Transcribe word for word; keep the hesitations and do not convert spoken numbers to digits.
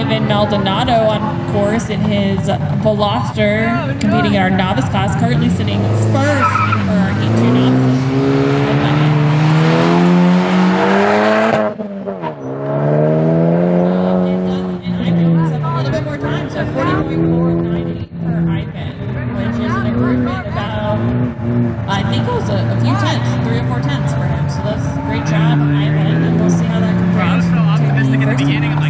Ivan Maldonado on course in his Veloster, competing in our novice class, currently sitting first for our E two novices. And Ivan picks up a little bit more time, so forty-three four ninety for Ivan, which is an improvement about, I think it was a, a few tenths, three or four tenths for him. So that's a great job, Ivan, and we'll see how that compares. I was so optimistic at the beginning. I'm like,